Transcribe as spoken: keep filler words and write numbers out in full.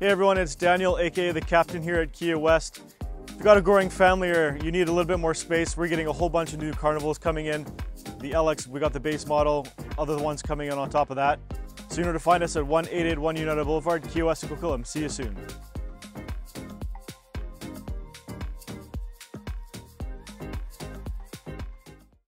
Hey everyone, it's Daniel, aka the captain here at Kia West. If you've got a growing family or you need a little bit more space, we're getting a whole bunch of new Carnivals coming in. The L X, we got the base model, other ones coming in on top of that. So you know to find us at one eight eight one United Boulevard, Kia West in Coquitlam. See you soon.